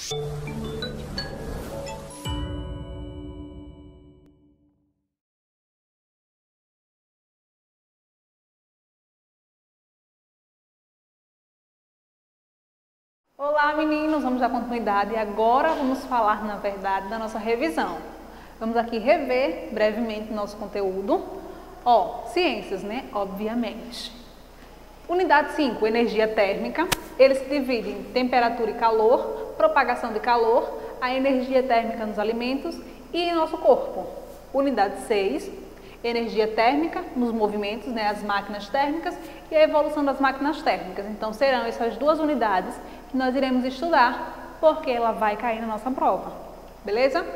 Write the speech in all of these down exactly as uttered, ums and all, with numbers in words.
Olá meninos, vamos dar continuidade e agora vamos falar na verdade da nossa revisão. Vamos aqui rever brevemente nosso conteúdo. Ó, ciências, né? Obviamente. Unidade cinco, energia térmica. Ele se divide em temperatura e calor, propagação de calor, a energia térmica nos alimentos e em nosso corpo. Unidade seis, energia térmica nos movimentos, né, as máquinas térmicas e a evolução das máquinas térmicas. Então serão essas duas unidades que nós iremos estudar, porque ela vai cair na nossa prova, beleza?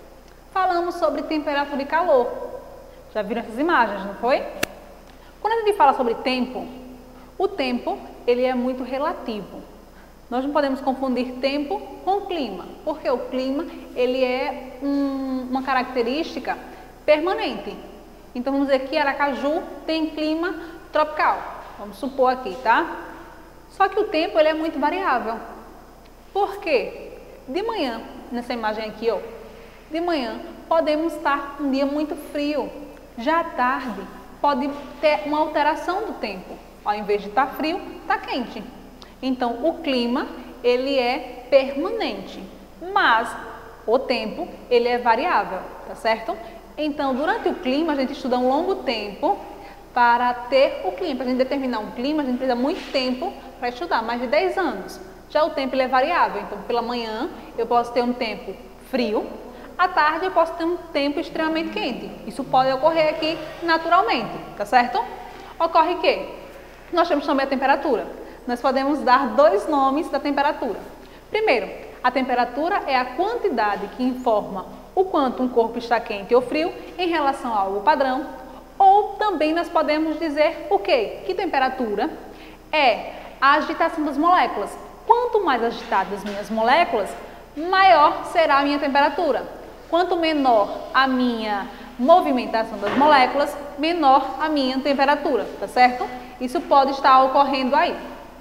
Falamos sobre temperatura e calor. Já viram essas imagens, não foi? Quando a gente fala sobre tempo, o tempo ele é muito relativo. Nós não podemos confundir tempo com clima, porque o clima ele é um, uma característica permanente. Então vamos dizer que Aracaju tem clima tropical, vamos supor aqui, tá? Só que o tempo ele é muito variável. Por quê? De manhã, nessa imagem aqui, ó, de manhã podemos estar um dia muito frio. Já à tarde pode ter uma alteração do tempo. Ao invés de estar frio, está quente. Então o clima ele é permanente, mas o tempo ele é variável, tá certo? Então durante o clima a gente estuda um longo tempo para ter o clima. Para a gente determinar um clima a gente precisa muito tempo para estudar, mais de dez anos. Já o tempo ele é variável, então pela manhã eu posso ter um tempo frio, à tarde eu posso ter um tempo extremamente quente. Isso pode ocorrer aqui naturalmente, tá certo? Ocorre que nós temos também a temperatura. Nós podemos dar dois nomes da temperatura. Primeiro, a temperatura é a quantidade que informa o quanto um corpo está quente ou frio em relação a algo padrão. Ou também nós podemos dizer o quê? Que temperatura é a agitação das moléculas. Quanto mais agitadas as minhas moléculas, maior será a minha temperatura. Quanto menor a minha movimentação das moléculas, menor a minha temperatura, tá certo? Isso pode estar ocorrendo aí.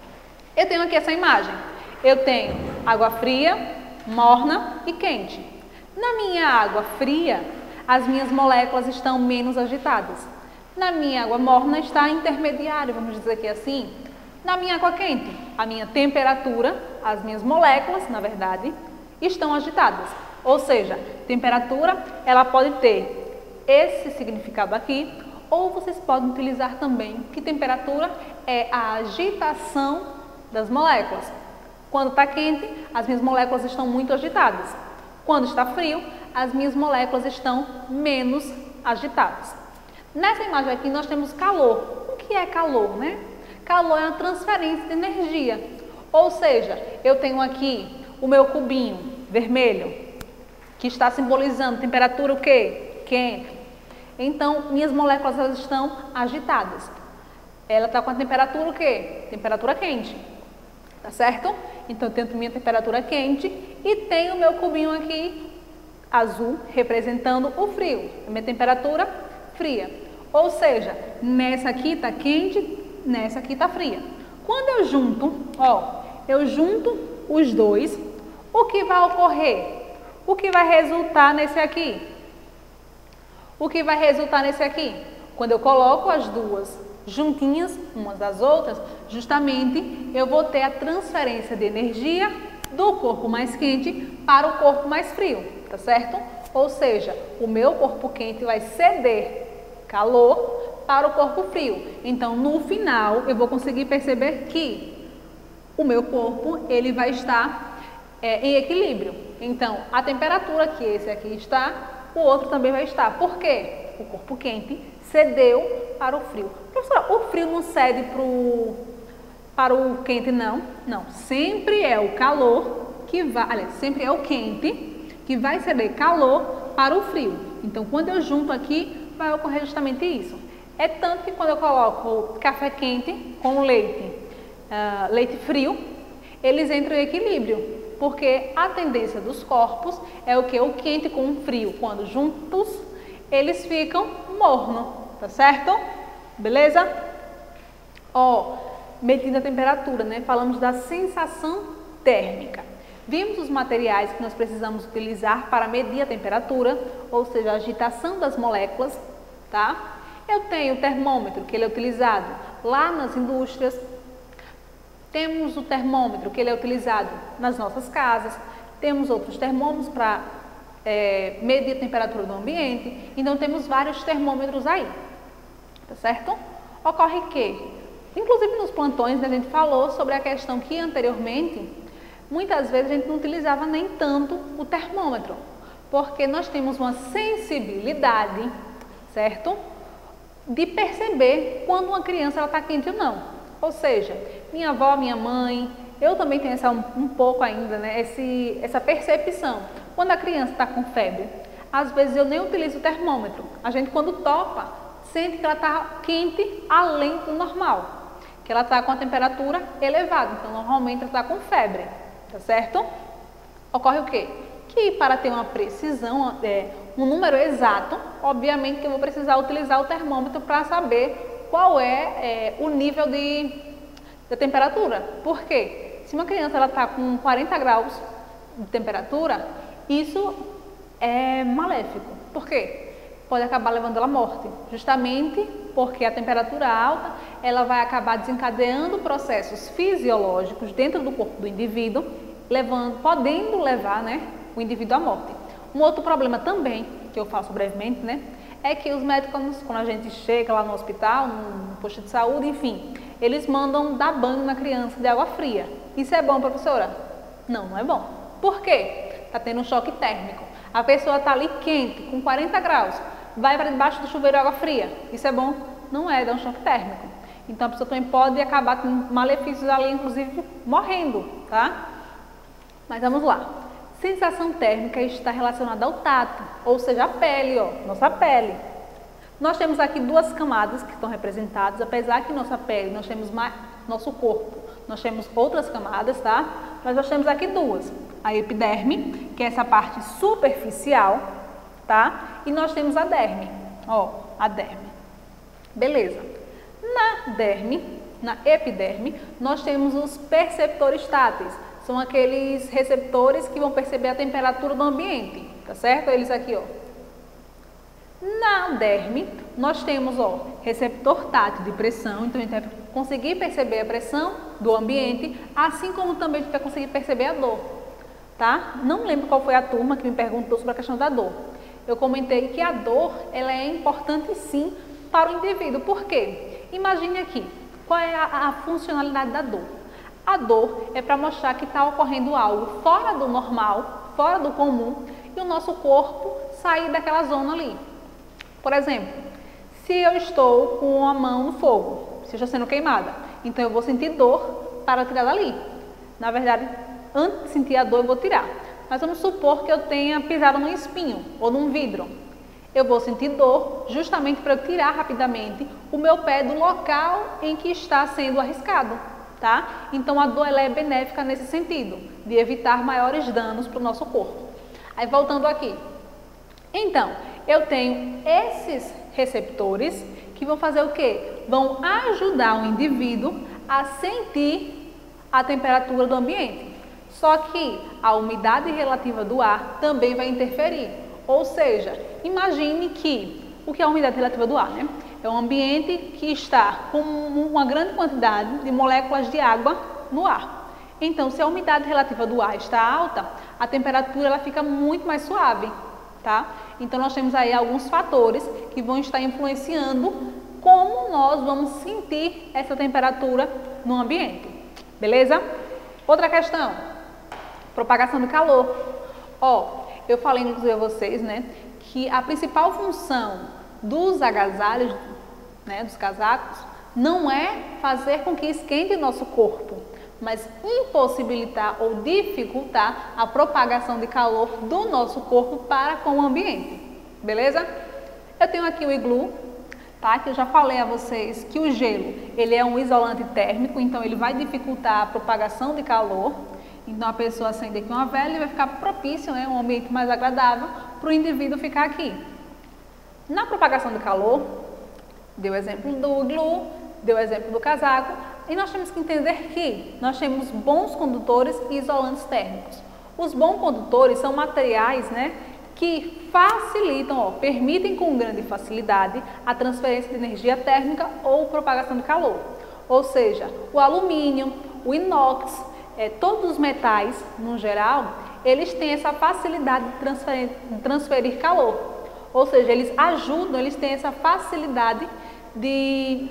Eu tenho aqui essa imagem. Eu tenho água fria, morna e quente. Na minha água fria, as minhas moléculas estão menos agitadas. Na minha água morna está intermediário, vamos dizer aqui assim. Na minha água quente, a minha temperatura, as minhas moléculas, na verdade, estão agitadas. Ou seja, temperatura, ela pode ter esse significado aqui, ou vocês podem utilizar também que temperatura é a agitação das moléculas. Quando está quente, as minhas moléculas estão muito agitadas. Quando está frio, as minhas moléculas estão menos agitadas. Nessa imagem aqui nós temos calor. O que é calor, né? Calor é uma transferência de energia. Ou seja, eu tenho aqui o meu cubinho vermelho, que está simbolizando temperatura o quê? Quente. Então, minhas moléculas elas estão agitadas. Ela está com a temperatura o quê? Temperatura quente. Tá certo? Então, eu tenho minha temperatura quente e tenho o meu cubinho aqui azul representando o frio. A minha temperatura fria. Ou seja, nessa aqui está quente, nessa aqui está fria. Quando eu junto, ó, eu junto os dois, o que vai ocorrer? O que vai resultar nesse aqui? O que vai resultar nesse aqui? Quando eu coloco as duas juntinhas, umas das outras, justamente eu vou ter a transferência de energia do corpo mais quente para o corpo mais frio, tá certo? Ou seja, o meu corpo quente vai ceder calor para o corpo frio. Então, no final, eu vou conseguir perceber que o meu corpo ele vai estar é, em equilíbrio. Então, a temperatura que esse aqui está, o outro também vai estar. Por quê? O corpo quente cedeu para o frio. Professora, o frio não cede pro, para o quente, não? Não, sempre é o calor que vai, aliás, sempre é o quente que vai ceder calor para o frio. Então, quando eu junto aqui, vai ocorrer justamente isso. É tanto que quando eu coloco café quente com leite, uh, leite frio, eles entram em equilíbrio. Porque a tendência dos corpos é o que? O quente com o frio. Quando juntos, eles ficam mornos, tá certo? Beleza? Ó, medindo a temperatura, né? Falamos da sensação térmica. Vimos os materiais que nós precisamos utilizar para medir a temperatura, ou seja, a agitação das moléculas, tá? Eu tenho o termômetro, que ele é utilizado lá nas indústrias. Temos o termômetro, que ele é utilizado nas nossas casas. Temos outros termômetros para é, medir a temperatura do ambiente. Então, temos vários termômetros aí, tá certo? Ocorre que, inclusive nos plantões, a gente falou sobre a questão que anteriormente, muitas vezes a gente não utilizava nem tanto o termômetro, porque nós temos uma sensibilidade, certo? De perceber quando uma criança está quente ou não. Ou seja, minha avó, minha mãe, eu também tenho essa, um, um pouco ainda, né, esse, essa percepção. Quando a criança está com febre, às vezes eu nem utilizo o termômetro. A gente, quando topa, sente que ela está quente além do normal, que ela está com a temperatura elevada. Então, normalmente ela está com febre, tá certo? Ocorre o quê? Que para ter uma precisão, é, um número exato, obviamente que eu vou precisar utilizar o termômetro para saber qual é, é o nível de, de temperatura. Por quê? Se uma criança está com quarenta graus de temperatura, isso é maléfico. Por quê? Pode acabar levando ela à morte, justamente porque a temperatura alta, ela vai acabar desencadeando processos fisiológicos dentro do corpo do indivíduo, levando, podendo levar, né, o indivíduo à morte. Um outro problema também, que eu faço brevemente, né, é que os médicos, quando a gente chega lá no hospital, no posto de saúde, enfim, eles mandam dar banho na criança de água fria. Isso é bom, professora? Não, não é bom. Por quê? Está tendo um choque térmico. A pessoa está ali quente, com quarenta graus, vai para debaixo do chuveiro de água fria. Isso é bom? Não é, dá um choque térmico. Então a pessoa também pode acabar com malefícios ali, inclusive morrendo, tá? Mas vamos lá. Sensação térmica está relacionada ao tato, ou seja, a pele, ó, nossa pele. Nós temos aqui duas camadas que estão representadas, apesar que nossa pele, nós temos mais, nosso corpo, nós temos outras camadas, tá? Mas nós temos aqui duas. A epiderme, que é essa parte superficial, tá? E nós temos a derme, ó, a derme. Beleza. Na derme, na epiderme, nós temos os perceptores táteis. São aqueles receptores que vão perceber a temperatura do ambiente, tá certo? Eles aqui, ó. Na derme, nós temos, ó, receptor tátil de pressão, então a gente vai conseguir perceber a pressão do ambiente, assim como também a gente vai conseguir perceber a dor, tá? Não lembro qual foi a turma que me perguntou sobre a questão da dor. Eu comentei que a dor, ela é importante sim para o indivíduo. Por quê? Imagine aqui, qual é a, a funcionalidade da dor? A dor é para mostrar que está ocorrendo algo fora do normal, fora do comum, e o nosso corpo sair daquela zona ali. Por exemplo, se eu estou com a mão no fogo, se eu estou sendo queimada, então eu vou sentir dor para tirar dali. Na verdade, antes de sentir a dor, eu vou tirar. Mas vamos supor que eu tenha pisado num espinho ou num vidro. Eu vou sentir dor justamente para eu tirar rapidamente o meu pé do local em que está sendo arriscado, tá? Então a dor ela é benéfica nesse sentido, de evitar maiores danos para o nosso corpo. Aí voltando aqui. Então, eu tenho esses receptores que vão fazer o quê? Vão ajudar o indivíduo a sentir a temperatura do ambiente. Só que a umidade relativa do ar também vai interferir. Ou seja, imagine que, o que é a umidade relativa do ar, né? É um ambiente que está com uma grande quantidade de moléculas de água no ar. Então, se a umidade relativa do ar está alta, a temperatura ela fica muito mais suave, tá? Então, nós temos aí alguns fatores que vão estar influenciando como nós vamos sentir essa temperatura no ambiente, beleza? Outra questão, propagação do calor. Ó, eu falei inclusive a vocês, né, que a principal função dos agasalhos, né, dos casacos, não é fazer com que esquente o nosso corpo, mas impossibilitar ou dificultar a propagação de calor do nosso corpo para com o ambiente, beleza? Eu tenho aqui o iglu, tá? Que eu já falei a vocês que o gelo, ele é um isolante térmico, então ele vai dificultar a propagação de calor. Então a pessoa acende aqui uma vela e vai ficar propício, né, um ambiente mais agradável para o indivíduo ficar aqui. Na propagação de calor, deu exemplo do iglu, deu exemplo do casaco, e nós temos que entender que nós temos bons condutores e isolantes térmicos. Os bons condutores são materiais, né, que facilitam, ó, permitem com grande facilidade a transferência de energia térmica ou propagação de calor. Ou seja, o alumínio, o inox, é, todos os metais, no geral, eles têm essa facilidade de transferir, de transferir calor. Ou seja, eles ajudam, eles têm essa facilidade de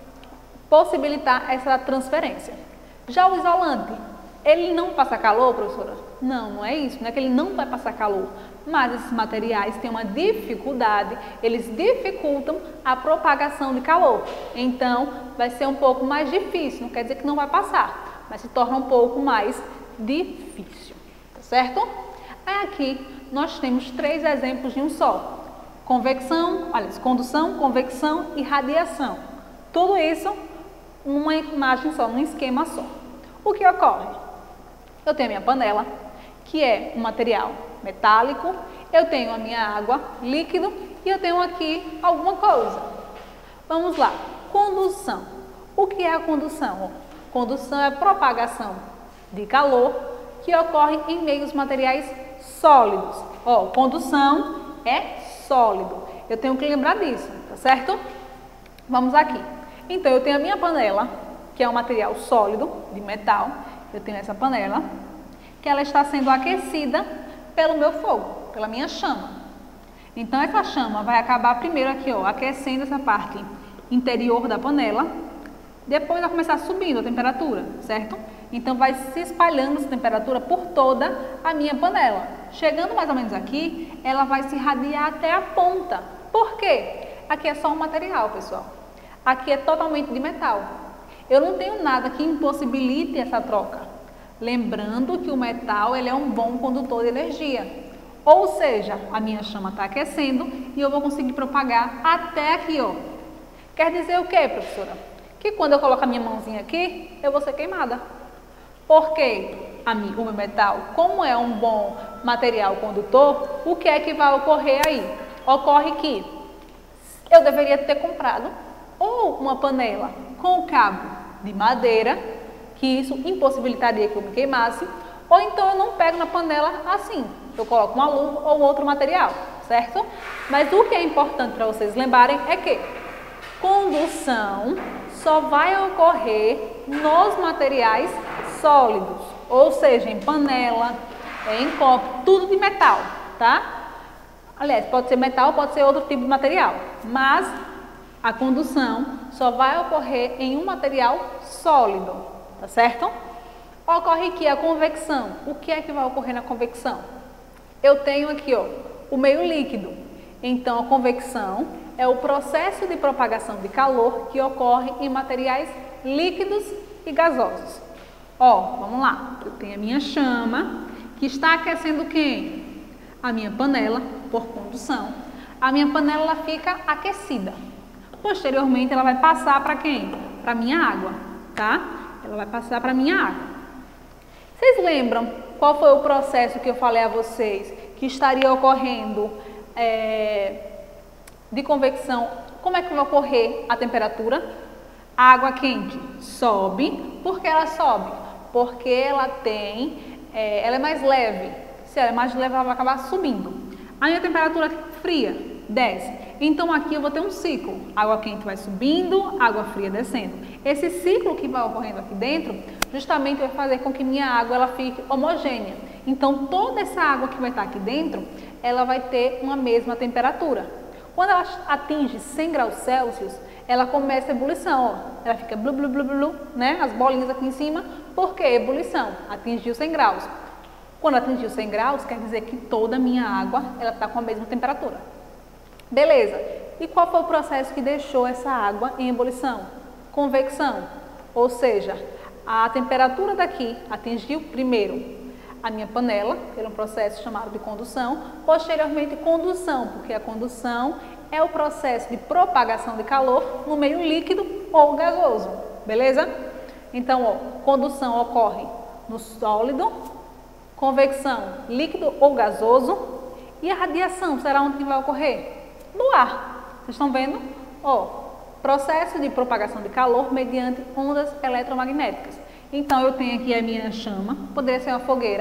possibilitar essa transferência. Já o isolante, ele não passa calor, professora? Não, não é isso, não é que ele não vai passar calor, mas esses materiais têm uma dificuldade, eles dificultam a propagação de calor. Então, vai ser um pouco mais difícil, não quer dizer que não vai passar, mas se torna um pouco mais difícil, tá certo? Aí aqui nós temos três exemplos de um só: convecção, olha, condução, convecção e radiação. Tudo isso numa imagem só, num esquema só. O que ocorre? Eu tenho a minha panela, que é um material metálico, eu tenho a minha água, líquido, e eu tenho aqui alguma coisa. Vamos lá, condução. O que é a condução? Condução é a propagação de calor que ocorre em meios materiais sólidos. Ó, condução é sólido. Eu tenho que lembrar disso, tá certo? Vamos aqui. Então, eu tenho a minha panela, que é um material sólido, de metal. Eu tenho essa panela, que ela está sendo aquecida pelo meu fogo, pela minha chama. Então, essa chama vai acabar primeiro aqui, ó, aquecendo essa parte interior da panela. Depois vai começar subindo a temperatura, certo? Então, vai se espalhando essa temperatura por toda a minha panela. Chegando mais ou menos aqui, ela vai se irradiar até a ponta. Por quê? Aqui é só um material, pessoal. Aqui é totalmente de metal. Eu não tenho nada que impossibilite essa troca. Lembrando que o metal, ele é um bom condutor de energia. Ou seja, a minha chama está aquecendo e eu vou conseguir propagar até aqui, ó. Quer dizer o quê, professora? Que quando eu coloco a minha mãozinha aqui, eu vou ser queimada. Porque a minha, o meu metal, como é um bom material condutor, o que é que vai ocorrer aí? Ocorre que eu deveria ter comprado ou uma panela com cabo de madeira, que isso impossibilitaria que eu me queimasse, ou então eu não pego na panela assim, eu coloco uma luva ou outro material, certo? Mas o que é importante para vocês lembrarem é que condução só vai ocorrer nos materiais sólidos, ou seja, em panela, em copo, tudo de metal, tá? Aliás, pode ser metal, pode ser outro tipo de material, mas a condução só vai ocorrer em um material sólido, tá certo? Ocorre aqui a convecção. O que é que vai ocorrer na convecção? Eu tenho aqui, ó, o meio líquido. Então, a convecção é o processo de propagação de calor que ocorre em materiais líquidos e gasosos. Ó, vamos lá. Eu tenho a minha chama, que está aquecendo quem? A minha panela, por condução. A minha panela ela fica aquecida. Posteriormente, ela vai passar para quem? Para a minha água, tá? Ela vai passar para a minha água. Vocês lembram qual foi o processo que eu falei a vocês que estaria ocorrendo é, de convecção? Como é que vai ocorrer a temperatura? A água quente sobe. Por que ela sobe? Porque ela tem, é, ela é mais leve. Se ela é mais leve, ela vai acabar subindo. A minha temperatura fria desce. Então, aqui eu vou ter um ciclo. Água quente vai subindo, água fria descendo. Esse ciclo que vai ocorrendo aqui dentro, justamente vai fazer com que minha água ela fique homogênea. Então, toda essa água que vai estar aqui dentro, ela vai ter uma mesma temperatura. Quando ela atinge cem graus Celsius, ela começa a ebulição, ó. Ela fica blu, blu, blu, blu, né? As bolinhas aqui em cima. Por quê? Ebulição. Atingiu cem graus. Quando atingiu cem graus, quer dizer que toda a minha água, ela está com a mesma temperatura. Beleza. E qual foi o processo que deixou essa água em ebulição? Convecção. Ou seja, a temperatura daqui atingiu primeiro a minha panela, pelo um processo chamado de condução, posteriormente condução, porque a condução é o processo de propagação de calor no meio líquido ou gasoso, beleza? Então, ó, condução ocorre no sólido, convecção líquido ou gasoso, e a radiação será onde vai ocorrer? No ar. Vocês estão vendo? Ó, processo de propagação de calor mediante ondas eletromagnéticas. Então, eu tenho aqui a minha chama, poderia ser uma fogueira,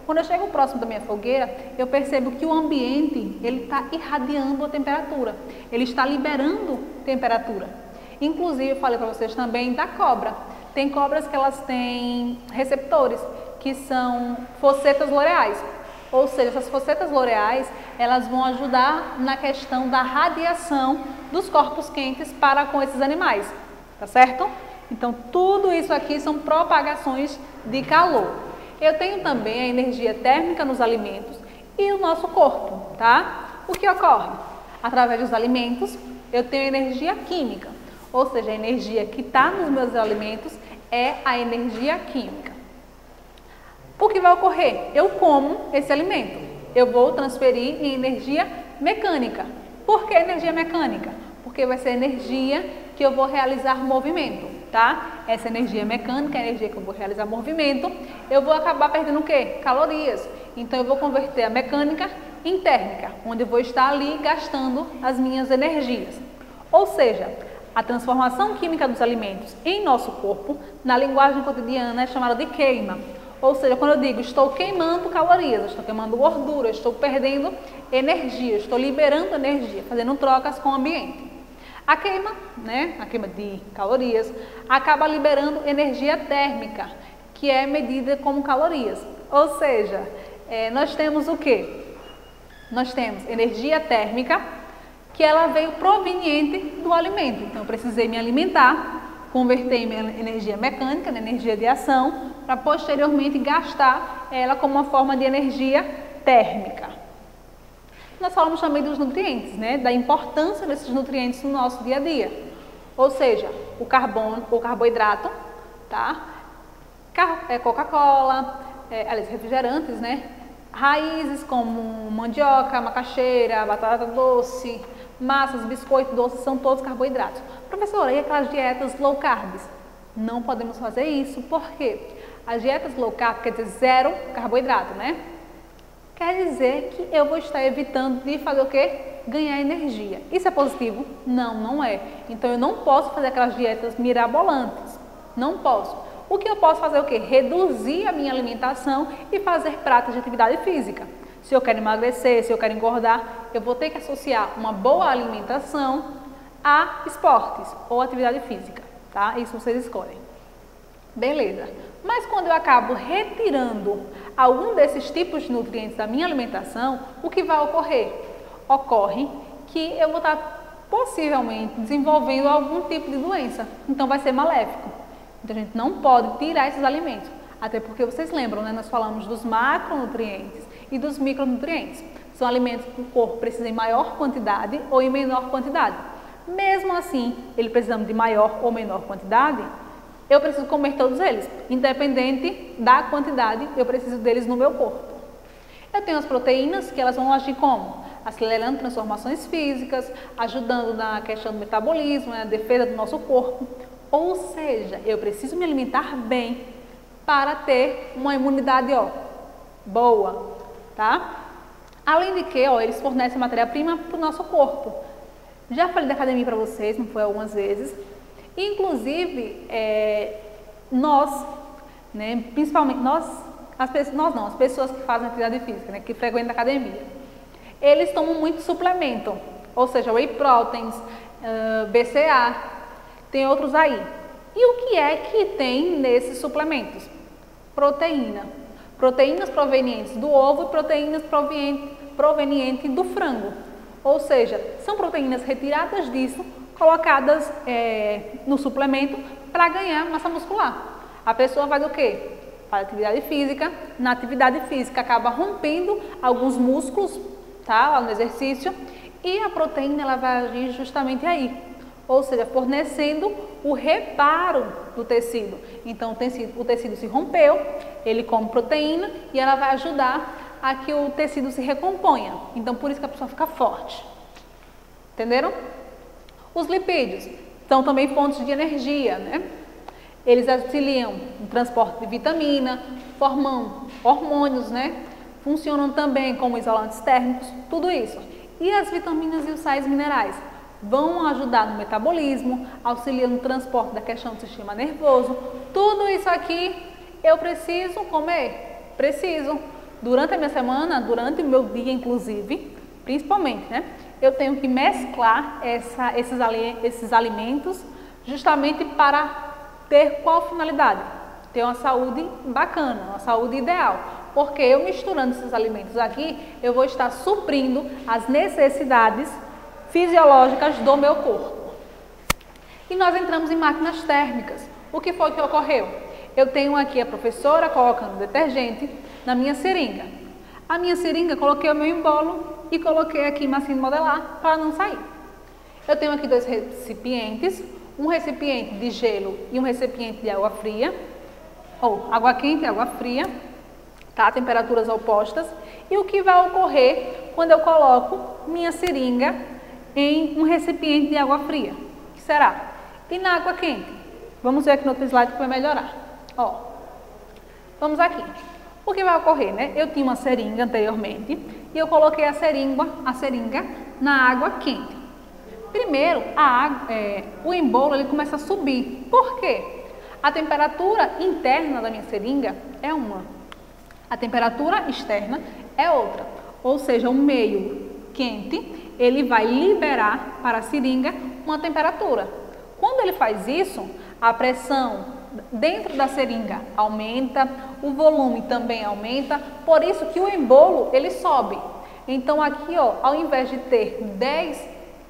Quando eu chego próximo da minha fogueira, eu percebo que o ambiente ele está irradiando a temperatura, ele está liberando temperatura. Inclusive, eu falei para vocês também da cobra. Tem cobras que elas têm receptores, que são fossetas loreais. Ou seja, essas fossetas loreais, elas vão ajudar na questão da radiação dos corpos quentes para com esses animais, tá certo? Então, tudo isso aqui são propagações de calor. Eu tenho também a energia térmica nos alimentos e o nosso corpo, tá? O que ocorre? Através dos alimentos, eu tenho energia química, ou seja, a energia que está nos meus alimentos é a energia química. O que vai ocorrer? Eu como esse alimento, eu vou transferir em energia mecânica. Por que energia mecânica? Porque vai ser energia que eu vou realizar movimento, tá? Essa energia mecânica, a energia que eu vou realizar movimento, eu vou acabar perdendo o quê? Calorias. Então eu vou converter a mecânica em térmica, onde eu vou estar ali gastando as minhas energias. Ou seja, a transformação química dos alimentos em nosso corpo, na linguagem cotidiana, é chamada de queima. Ou seja, quando eu digo estou queimando calorias, estou queimando gordura, estou perdendo energia, estou liberando energia, fazendo trocas com o ambiente. A queima, né, a queima de calorias, acaba liberando energia térmica, que é medida como calorias. Ou seja, é, nós temos o quê? Nós temos energia térmica, que ela veio proveniente do alimento. Então, eu precisei me alimentar, converter minha energia mecânica, na energia de ação, para posteriormente gastar ela como uma forma de energia térmica. Nós falamos também dos nutrientes, né? Da importância desses nutrientes no nosso dia a dia. Ou seja, o carbono, o carboidrato, tá? Coca-Cola, é, aliás, refrigerantes, né? Raízes como mandioca, macaxeira, batata doce, massas, biscoito, doces, são todos carboidratos. Professora, e aquelas dietas low carbs? Não podemos fazer isso, por quê? As dietas low carb quer dizer zero carboidrato, né? Quer dizer que eu vou estar evitando de fazer o quê? Ganhar energia. Isso é positivo? Não, não é. Então eu não posso fazer aquelas dietas mirabolantes. Não posso. O que eu posso fazer é o quê? Reduzir a minha alimentação e fazer práticas de atividade física. Se eu quero emagrecer, se eu quero engordar, eu vou ter que associar uma boa alimentação a esportes ou atividade física, tá? Isso vocês escolhem. Beleza. Mas quando eu acabo retirando algum desses tipos de nutrientes da minha alimentação, o que vai ocorrer? Ocorre que eu vou estar possivelmente desenvolvendo algum tipo de doença. Então vai ser maléfico. Então a gente não pode tirar esses alimentos. Até porque vocês lembram, né? Nós falamos dos macronutrientes e dos micronutrientes. São alimentos que o corpo precisa em maior quantidade ou em menor quantidade. Mesmo assim, ele precisando de maior ou menor quantidade, eu preciso comer todos eles. Independente da quantidade, eu preciso deles no meu corpo. Eu tenho as proteínas que elas vão agir como? Acelerando transformações físicas, ajudando na questão do metabolismo, na defesa do nosso corpo. Ou seja, eu preciso me alimentar bem para ter uma imunidade, ó, boa, tá? Além de que, ó, eles fornecem matéria-prima para o nosso corpo. Já falei da academia para vocês, não foi algumas vezes. Inclusive, é, nós, né, principalmente nós, as pessoas, nós não, as pessoas que fazem atividade física, né, que frequentam a academia, eles tomam muito suplemento, ou seja, whey proteins, uh, B C A, tem outros aí. E o que é que tem nesses suplementos? Proteína. Proteínas provenientes do ovo e proteínas provenientes, provenientes do frango. Ou seja, são proteínas retiradas disso, colocadas é, no suplemento para ganhar massa muscular. A pessoa faz o quê? Faz atividade física, na atividade física acaba rompendo alguns músculos, tá, lá no exercício, e a proteína ela vai agir justamente aí, ou seja, fornecendo o reparo do tecido. Então o tecido, o tecido se rompeu, ele come proteína e ela vai ajudar a que o tecido se recomponha. Então por isso que a pessoa fica forte. Entenderam? Os lipídios são também fontes de energia, né? Eles auxiliam no transporte de vitamina, formam hormônios, né? Funcionam também como isolantes térmicos, tudo isso. E as vitaminas e os sais minerais vão ajudar no metabolismo, auxiliam no transporte da questão do sistema nervoso. Tudo isso aqui eu preciso comer? Preciso. durante a minha semana, durante o meu dia, inclusive, principalmente, né? Eu tenho que mesclar essa, esses, ali, esses alimentos justamente para ter qual finalidade? Ter uma saúde bacana, uma saúde ideal. Porque eu misturando esses alimentos aqui, eu vou estar suprindo as necessidades fisiológicas do meu corpo. E nós entramos em máquinas térmicas. O que foi que ocorreu? Eu tenho aqui a professora colocando detergente na minha seringa. A minha seringa, coloquei o meu embolo e coloquei aqui massinha de modelar para não sair. Eu tenho aqui dois recipientes, um recipiente de gelo e um recipiente de água fria, ou água quente e água fria, tá? Temperaturas opostas. E o que vai ocorrer quando eu coloco minha seringa em um recipiente de água fria? O que será? E na água quente? Vamos ver aqui no outro slide que vai melhorar. Ó, vamos aqui. O que vai ocorrer, né? Eu tinha uma seringa anteriormente e eu coloquei a seringa, a seringa na água quente. Primeiro, a água, é, o embolo ele começa a subir. Por quê? A temperatura interna da minha seringa é uma, a temperatura externa é outra. Ou seja, o meio quente ele vai liberar para a seringa uma temperatura. Quando ele faz isso, a pressão dentro da seringa aumenta, o volume também aumenta, por isso que o embolo ele sobe. Então aqui, ó, ao invés de ter dez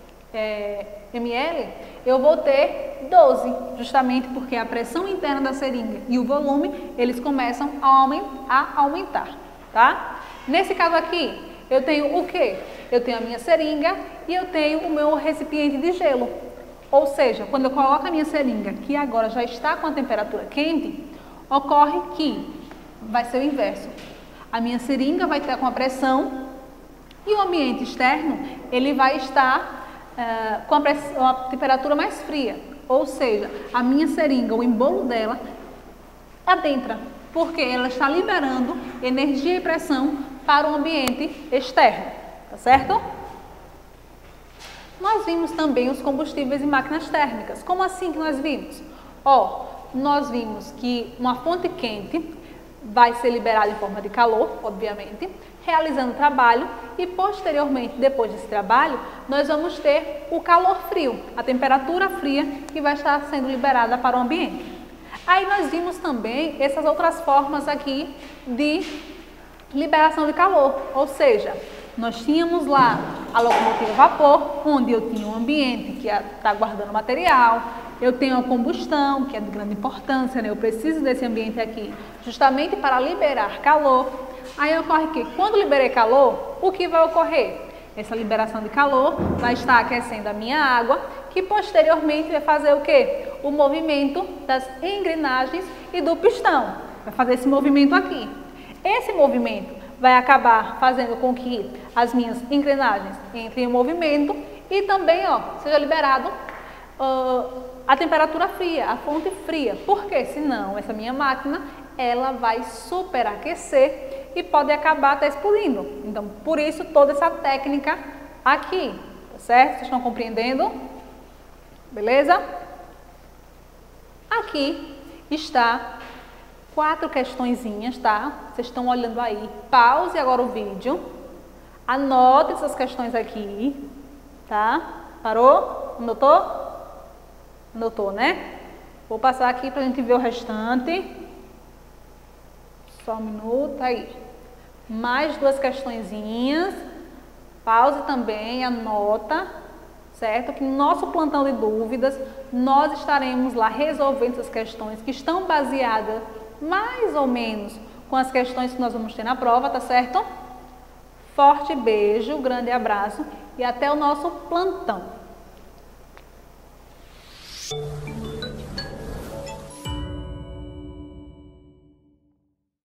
é, mililitros, eu vou ter doze, justamente porque a pressão interna da seringa e o volume, eles começam a aumentar, tá? Nesse caso aqui, eu tenho o quê? Eu tenho a minha seringa e eu tenho o meu recipiente de gelo. Ou seja, quando eu coloco a minha seringa, que agora já está com a temperatura quente, ocorre que vai ser o inverso. A minha seringa vai estar com a pressão e o ambiente externo, ele vai estar uh, com a, pressão, a temperatura mais fria. Ou seja, a minha seringa, o embolo dela, adentra, porque ela está liberando energia e pressão para o ambiente externo, tá certo? Nós vimos também os combustíveis em máquinas térmicas. Como assim que nós vimos? Ó, nós vimos que uma fonte quente vai ser liberada em forma de calor, obviamente, realizando o trabalho e posteriormente, depois desse trabalho, nós vamos ter o calor frio, a temperatura fria que vai estar sendo liberada para o ambiente. Aí nós vimos também essas outras formas aqui de liberação de calor, ou seja, nós tínhamos lá a locomotiva a vapor, onde eu tinha um ambiente que está guardando material, eu tenho a combustão, que é de grande importância, né? Eu preciso desse ambiente aqui, justamente para liberar calor. Aí ocorre que, quando liberei calor, o que vai ocorrer? Essa liberação de calor vai estar aquecendo a minha água, que posteriormente vai fazer o quê? O movimento das engrenagens e do pistão. Vai fazer esse movimento aqui. Esse movimento vai acabar fazendo com que as minhas engrenagens entrem em movimento e também, ó, seja liberado uh, a temperatura fria, a fonte fria. Porque senão essa minha máquina ela vai superaquecer e pode acabar até explodindo. Então, por isso toda essa técnica aqui, tá certo? Vocês estão compreendendo? Beleza? Aqui está quatro questõezinhas, tá? Vocês estão olhando aí. Pause agora o vídeo. Anote essas questões aqui, tá? Parou? Anotou? Anotou, né? Vou passar aqui pra gente ver o restante. Só um minuto, aí. Mais duas questõezinhas. Pause também, anota, certo? Que no nosso plantão de dúvidas, nós estaremos lá resolvendo essas questões que estão baseadas mais ou menos com as questões que nós vamos ter na prova, tá certo? Forte beijo, grande abraço e até o nosso plantão.